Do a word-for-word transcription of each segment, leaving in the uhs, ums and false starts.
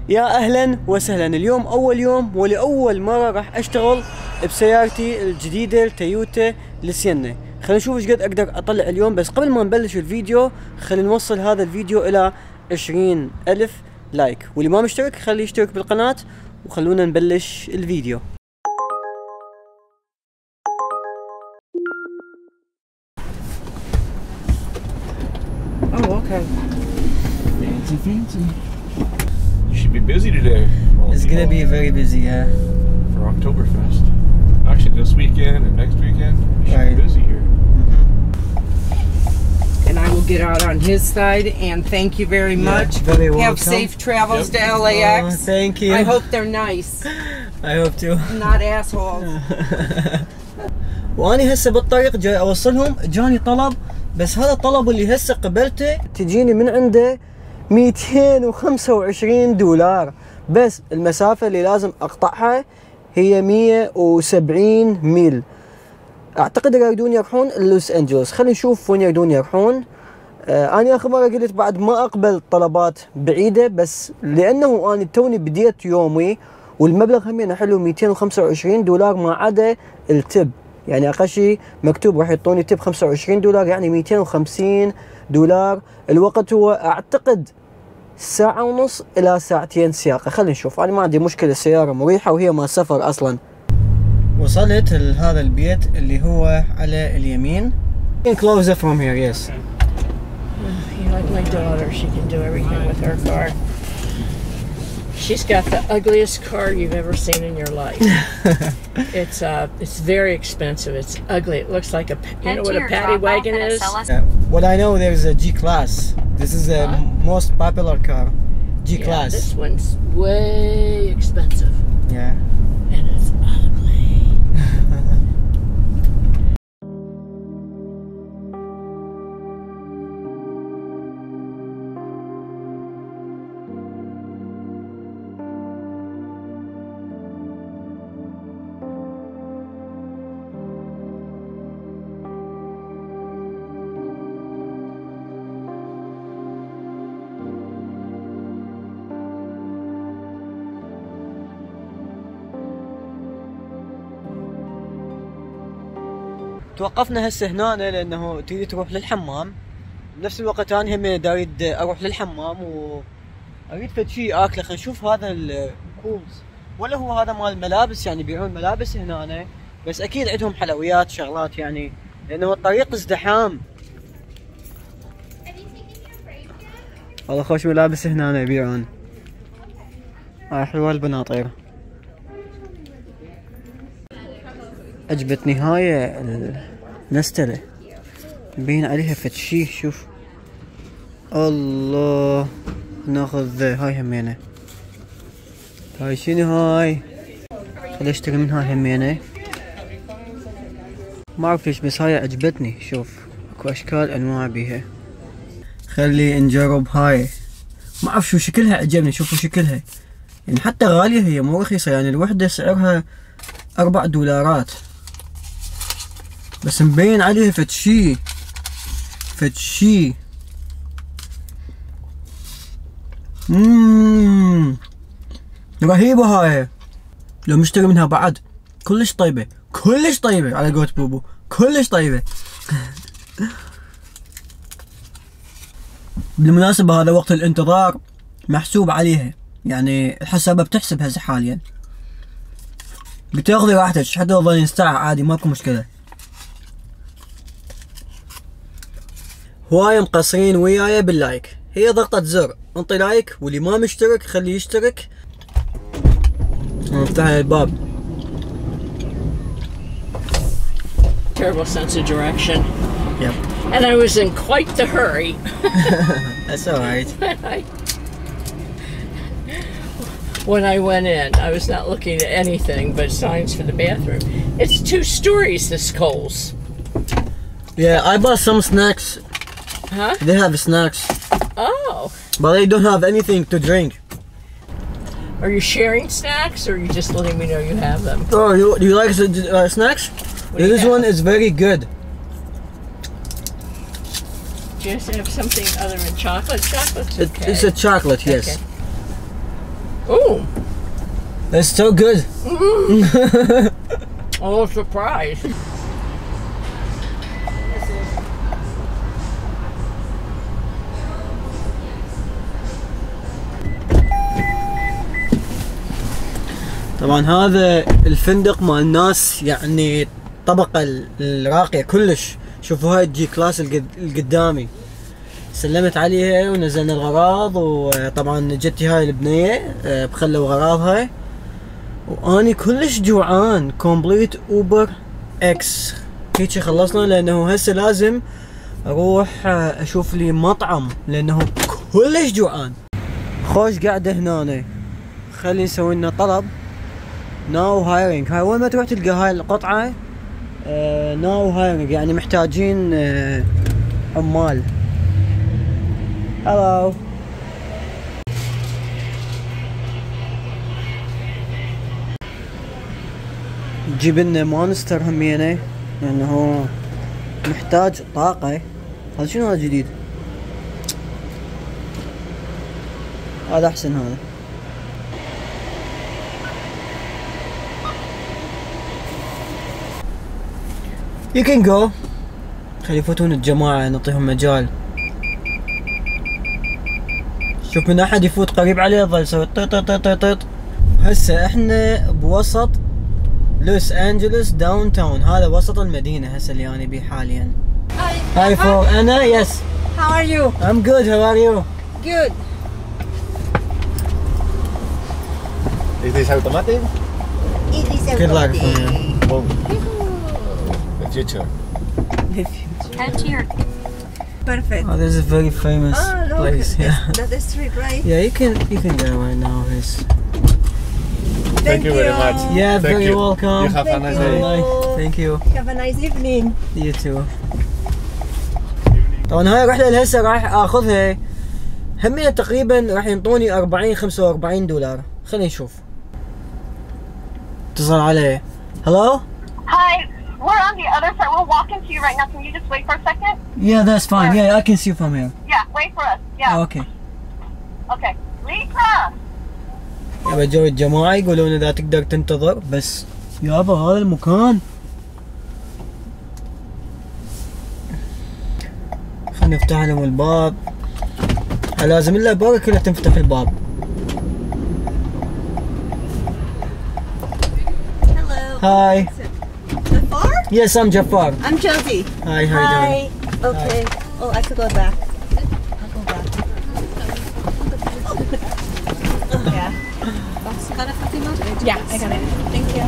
يا اهلا وسهلا. اليوم اول يوم ولأول مرة راح اشتغل بسيارتي الجديدة التويوتا السينا. خلينا نشوف ايش قد اقدر اطلع اليوم، بس قبل ما نبلش الفيديو خلينا نوصل هذا الفيديو الى عشرين الف لايك، واللي ما مشترك خليه يشترك بالقناة وخلونا نبلش الفيديو. Oh, okay. Fancy, fancy. You should be busy today. It's gonna be very busy, yeah. For Oktoberfest. Actually, this weekend and next weekend, you should Right. be busy here. And I will get out on his side, and thank you very Yeah, much. very welcome. Have safe travels Yep. to L A X. Oh, thank you. I hope they're nice, I hope too. not assholes. واني هسه بالطريق جاي اوصلهم، جاني طلب، بس هذا الطلب اللي هسه قبلته تجيني من عنده مئتين وخمسة وعشرين دولار، بس المسافة اللي لازم اقطعها هي مئة وسبعين ميل. اعتقد يريدون يروحون لوس انجلوس. خلينا نشوف وين يريدون يروحون. آه انا اخر مرة قلت بعد ما اقبل طلبات بعيدة، بس لانه انا توني بديت يومي والمبلغ همين حلو مئتين وخمسة وعشرين دولار ما عدا التب، يعني اقل شيء مكتوب راح يعطوني تب خمسة وعشرين دولار، يعني مئتين وخمسين دولار. الوقت هو اعتقد ساعة ونص الى ساعتين سياقة. خلينا نشوف، انا ما عندي مشكلة، السيارة مريحة وهي ما سفر اصلا. وصلت لهذا البيت اللي هو على اليمين. Closer from here, yes. You like my daughter, she can do everything with her car. She's got the ugliest car you've ever seen in your life. It's uh, it's very expensive. It's ugly. It looks like a, you know what a paddy wagon is? Uh, what I know, there's a G-Class. This is the Huh? most popular car, G-Class. Yeah, this one's way expensive, Yeah. and it's ugly. توقفنا هسه هنا لانه تريد تروح للحمام، بنفس الوقت انا هم اريد اروح للحمام واريد فد شيء اكله. خلينا نشوف هذا الكولز ولا هو هذا مال الملابس، يعني يبيعون ملابس هنا، بس اكيد عندهم حلويات شغلات يعني، لانه الطريق ازدحام. والله خوش ملابس هنا يبيعون. هاي حلوه البناطير. عجبتني هاي النستلة، مبين عليها فد شي. شوف الله، ناخذ هاي همينة. هاي شنو هاي؟ خلي اشتري من هاي همينة، ما اعرف ليش بس هاي عجبتني. شوف اكو اشكال انواع بيها. خلي نجرب هاي، ما اعرف شو شكلها عجبني. شوفوا شكلها، يعني حتى غالية، هي مو رخيصة، يعني الوحدة سعرها اربع دولارات، بس مبين عليها فد شي فد شي. مم. رهيبة هاي، لو مشتري منها بعد. كلش طيبة، كلش طيبة على قولة بوبو، كلش طيبة. بالمناسبة هذا وقت الانتظار محسوب عليها، يعني الحسابة بتحسب هسه حاليا. بتاخذي راحتك حتى لو ظلين ساعة عادي، ماكو مشكلة. هواية مقصرين وياي باللايك، هي ضغطة زر انطي لايك، واللي ما مشترك خليه يشترك. نفتح الباب. Terrible sense of direction. Yep. And I was in quite the hurry. That's alright. When I went in, I was not looking at anything but signs for the bathroom. It's two stories, this Kohl's. Yeah, I bought some snacks. Huh? They have snacks, Oh. but they don't have anything to drink. Are you sharing snacks, or are you just letting me know you have them? Oh, you, do you like uh, snacks? What do you This have? one is very good. Do you have something other than chocolate? Chocolate's It, okay. It's a chocolate, yes. Okay. Ooh. It's so good. Oh, surprise. طبعا هذا الفندق مال الناس يعني الطبقة الراقية كلش. شوفوا هاي الجي كلاس القدامي. سلمت عليها ونزلنا الغراض، وطبعا جتي هاي البنية بخلوا غراضها، واني كلش جوعان. كومبليت اوبر اكس هيجي خلصنا، لانه هسه لازم اروح اشوف لي مطعم لانه كلش جوعان. خوش قاعدة هنا. خلي نسوي لنا طلب. ناو هايرنج. هاي وين ما تروح تلقى هاي القطعة ناو هايرنج، يعني محتاجين uh, عمال. هلو. جيب لنا مونستر همينه لانه هو محتاج طاقة. هذا شنو هذا جديد؟ هذا احسن. هذا You can go. خلي يفوتون الجماعة نعطيهم مجال. شوف من احد يفوت قريب عليه يظل يسوي طيط طيط طيط طيط. هسه احنا بوسط لوس انجلوس داون تاون. هذا وسط المدينة هسه اللي انا بيه حاليا. Hi for Anna. Yes. How are you? I'm good. How are you? Good. Is this automatic? It is a Good luck. Boom. The future. Head to your... Perfect. Oh, this is a very famous Oh, look, place. that's, Yeah. that's the street, right? Yeah, you can you can go right now. It's... Thank, Thank you very much. Yeah, Thank very you. welcome. You have a Thank nice you. day. Nice. Thank you. Have a nice evening. You too. طبعا هاي الرحلة اللي هسه راح اخذها همية تقريبا راح ينطوني أربعين خمسة وأربعين دولار. خلينا نشوف. اتصل علي. Hello? Hi, we're on the other side. We're walking to you right now. Can you just wait for a second? Yeah, that's fine. Yeah, I can see you from here. Yeah, wait for us. Yeah. Oh, okay. Okay. Lisa! يابا جو الجماعة يقولون اذا تقدر تنتظر بس. يابا هذا المكان. خلينا نفتح لهم الباب. لازم الا بارك كلها تنفتح الباب. Hello. Hi. Jafar? Yes, I'm Jafar. I'm Josie. Hi, how you doing? Hi. Okay. Oh, I could go back. I'll go back. Oh, yeah. Got a coffee mug? Yeah, I got it. Thank you.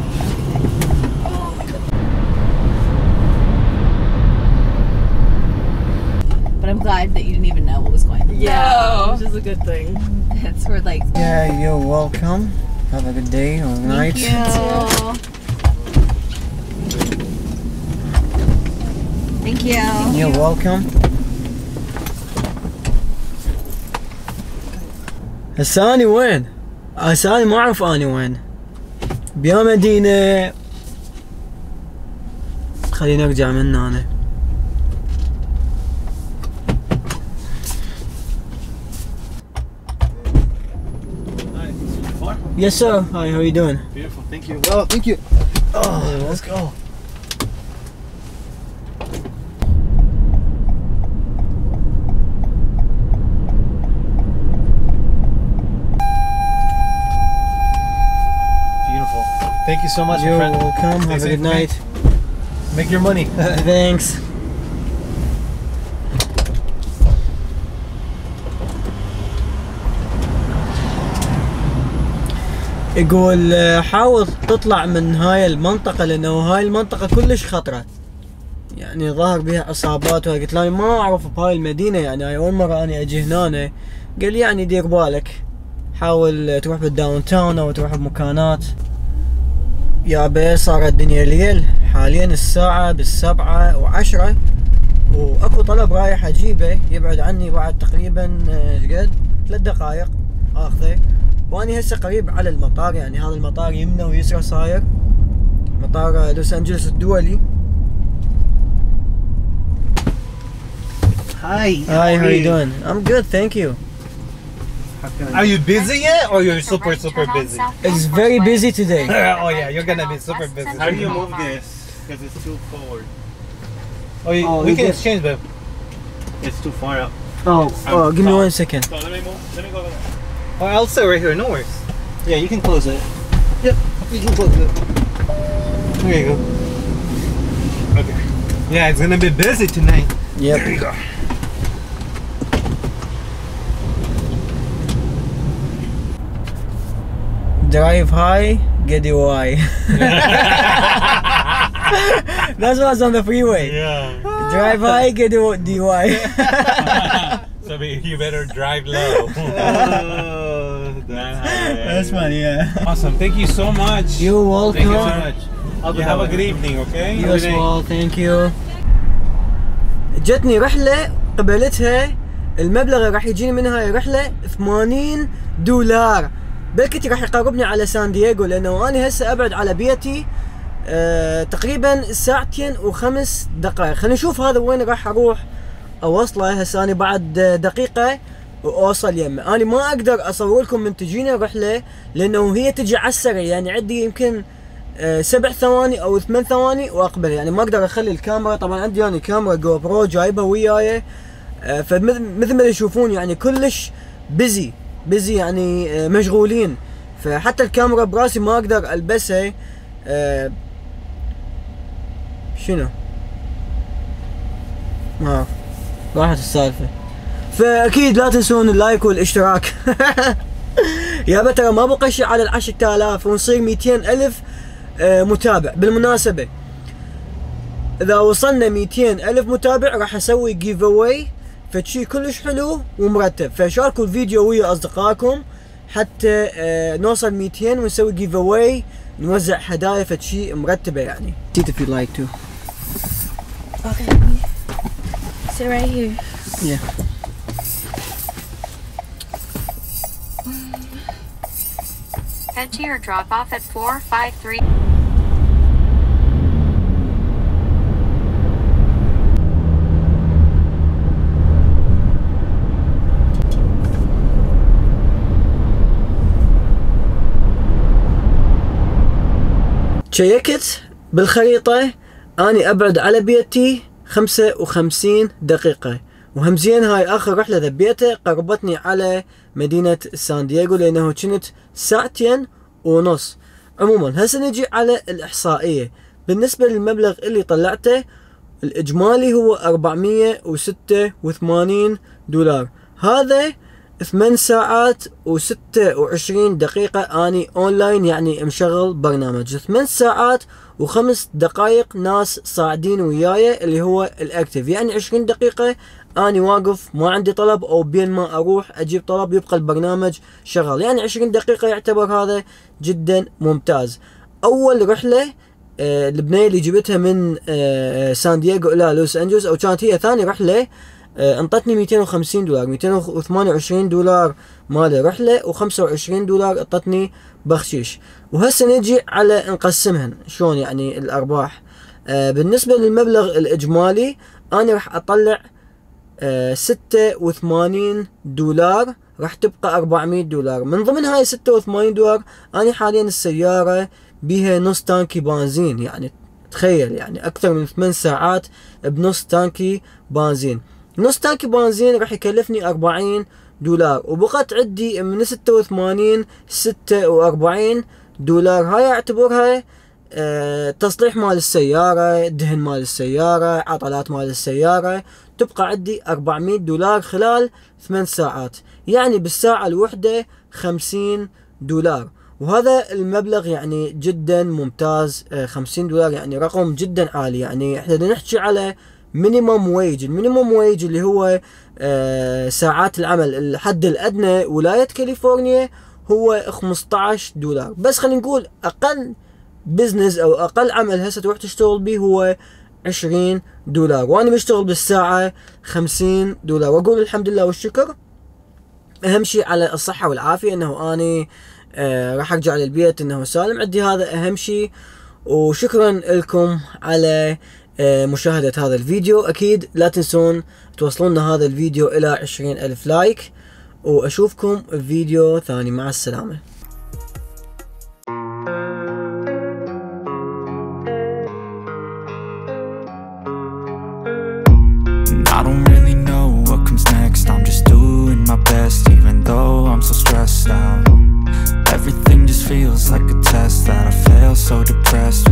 But I'm glad that you didn't even know what was going on. Yeah, which is a good thing. That's where like. Yeah, you're welcome. Have a good day or night. Thank you. Thank you. You're welcome. هسه اني وين؟ هسه اني ما اعرف اني وين. بيا مدينة. خليني ارجع من هنا. Yes sir. Hi, how are you doing? Beautiful. Thank you. Oh, thank you. Oh, let's go. Beautiful. Thank you so much, my You're friend. welcome. Stay Have a safe, good night. Make your money. Thanks. يقول حاول تطلع من هاي المنطقة لأنه هاي المنطقة كلش خطرة. يعني ظهر بها إصابات. وقلت له ما أعرف بهاي المدينة، يعني هاي أول مرة أنا أجي هنا. قال لي يعني دير بالك، حاول تروح بالداون تاون أو تروح بمكانات. يا بي صارت الدنيا ليل. حاليا الساعة بالسبعة وعشرة، وأكو طلب رايح أجيبه يبعد عني بعد تقريبا قد ثلاث دقايق آخذه. واني هسه قريب على المطار، يعني هذا المطار يمنى ويسرى صاير مطار لوس انجلوس الدولي. Hi. Hi, how are you doing? I'm good, thank you. Are you busy yet, or you're super super busy? It's very busy today. Oh yeah, you're gonna be super busy. How do you move this? Because it's too forward. Oh, you, Oh, we you can get- exchange, babe. It's too far up. Oh, oh, give me one second. So let me move. Let me go. Oh, I'll stay right here. No worries. Yeah, you can close it. Yep, you can close it. There you go. Okay. Yeah, it's gonna be busy tonight. Yep. There you go. Drive high, get the Y. That's what's on the freeway. Yeah. Drive high, get the D Y. So be- you better drive low. Oh, That's funny, yeah. Awesome. Thank you so much. You're welcome. Thank you so much. You have a good evening, okay? You as well, thank you. جتني رحلة قبلتها المبلغ اللي راح يجيني من هاي الرحلة ثمانين دولار. بلكتي راح يقربني على سان دييغو لأنه أنا هسه أبعد على بيتي أه تقريبا ساعتين وخمس دقائق. خلينا نشوف هذا وين راح أروح أوصله. هسه أنا بعد دقيقة وأوصل يمه. أنا ما أقدر أصور لكم من تجيني الرحلة لأنه هي تجي على السريع، يعني عندي يمكن أه سبع ثواني أو ثمان ثواني وأقبل، يعني ما أقدر أخلي الكاميرا. طبعا عندي يعني كاميرا جو برو جايبها وياي، أه فمثل ما تشوفون يعني كلش بيزي بيزي يعني أه مشغولين، فحتى الكاميرا براسي ما أقدر ألبسها. أه شنو؟ ما أعرف، راحت السالفة. فأكيد لا تنسون اللايك والاشتراك. يابا ترى ما بقى شيء على العشرة آلاف ونصير مئتين ألف آه متابع. بالمناسبة إذا وصلنا مئتين ألف متابع راح أسوي جيف أواي فشي كلش حلو ومرتب، فشاركوا الفيديو ويا أصدقائكم حتى آه نوصل مئتين ونسوي جيف أواي، نوزع هدايا فشي مرتبة يعني. See if you like to. Okay. Sit right here. Yeah. Head to your drop off at four five three. شيكت بالخريطة أني أبعد على بيتي خمسة وخمسين دقيقة، وهمزين هاي آخر رحلة ذبيتها قربتني على مدينة سان دييغو لأنه كنت ساعتين ونص. عموما هسه نجي على الإحصائية. بالنسبة للمبلغ اللي طلعته الإجمالي هو أربعمية وستة وثمانين دولار. هذا ثمان ساعات وستة وعشرين دقيقة أني أونلاين، يعني مشغل برنامج. ثمان ساعات وخمس دقائق ناس صاعدين وياي اللي هو الأكتف، يعني عشرين دقيقة أني واقف ما عندي طلب، أو بين ما أروح أجيب طلب يبقى البرنامج شغال، يعني عشرين دقيقة يعتبر هذا جدا ممتاز. أول رحلة آه البنية اللي جبتها من آه سان دييغو إلى لوس أنجلوس، أو كانت هي ثاني رحلة، آه انطتني مئتين وخمسين دولار، مئتين وثمانية وعشرين دولار مال رحلة وخمسة وعشرين دولار اعطتني بخشيش. وهسه نجي على نقسمهن شلون يعني الأرباح. آه بالنسبة للمبلغ الإجمالي أنا راح أطلع آه ستة وثمانين دولار، راح تبقى أربعمية دولار. من ضمن هاي ستة وثمانين دولار أنا حاليا السيارة بيها نص تانكي بنزين، يعني تخيل يعني أكثر من ثمان ساعات بنص تانكي بنزين. نص تانكي بنزين راح يكلفني أربعين دولار، وبقت عندي من ستة وثمانين ستة وأربعين دولار. هاي اعتبرها أه تصليح مال السيارة، دهن مال السيارة، عطلات مال السيارة، تبقى عندي أربعمية دولار خلال ثمان ساعات، يعني بالساعة الوحدة خمسين دولار. وهذا المبلغ يعني جدا ممتاز. أه خمسين دولار يعني رقم جدا عالي. يعني احنا بدنا نحكي على مينيموم ويج. المينيموم ويج اللي هو آه ساعات العمل الحد الأدنى ولاية كاليفورنيا هو خمسة عشر دولار. بس خلينا نقول أقل بزنس أو أقل عمل هسه تروح تشتغل به هو عشرين دولار، وأنا بشتغل بالساعة خمسين دولار، وأقول الحمد لله والشكر. أهم شيء على الصحة والعافية أنه أنا آه راح أرجع للبيت أنه سالم، عندي هذا أهم شيء. وشكرا لكم على مشاهدة هذا الفيديو. أكيد لا تنسون توصلونا هذا الفيديو إلى عشرين ألف لايك، واشوفكم في فيديو ثاني. مع السلامة. I don't really know what comes next. I'm just doing my best, even though I'm so stressed out. Everything just feels like a test that I fail, so depressed.